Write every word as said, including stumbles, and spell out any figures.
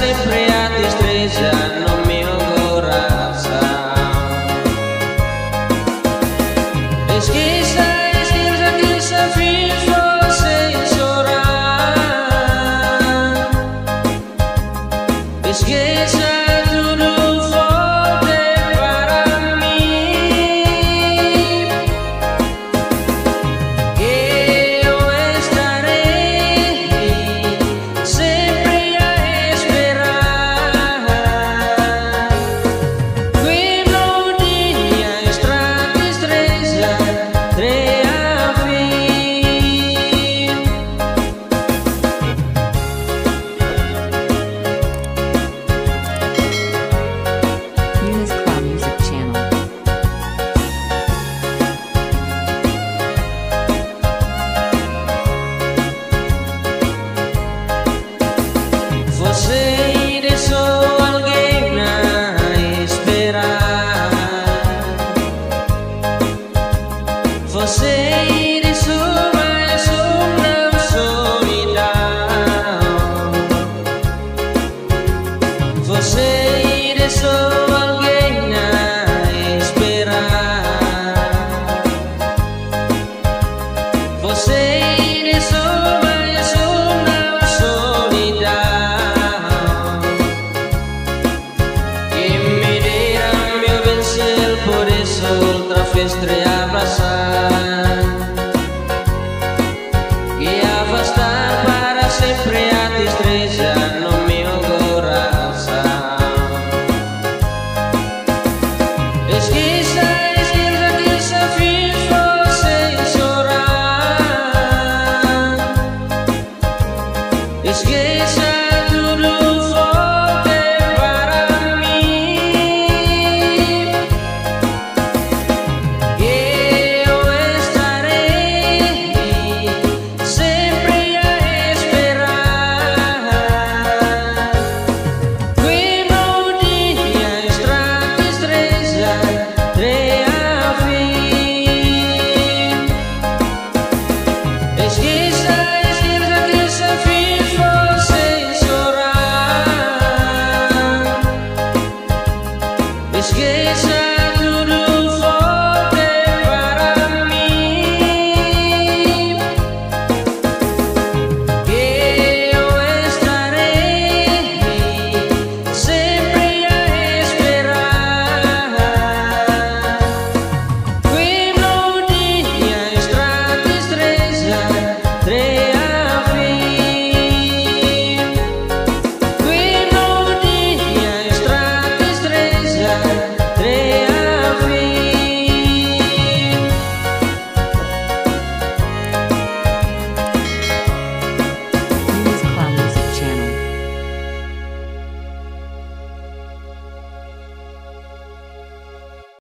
sempre a destreza no meu coração. Esqueça, esqueça que só fiz você chorar. Esqueça tudo, volte para mim. Eu estarei sempre a esperar. Quello dia strada estrella tre a fin. Eunice Club Music Channel. Você deixou alguém a esperar. Você deixou mais uma solidão. Você deixou alguém a esperar. Você deixou mais uma solidão. Que me dirá meu vencer, por isso outra vez te abraçar. E afastar para sempre a destreza no meu coração. Esqueça, esqueça que só fiz você chorar. Esqueça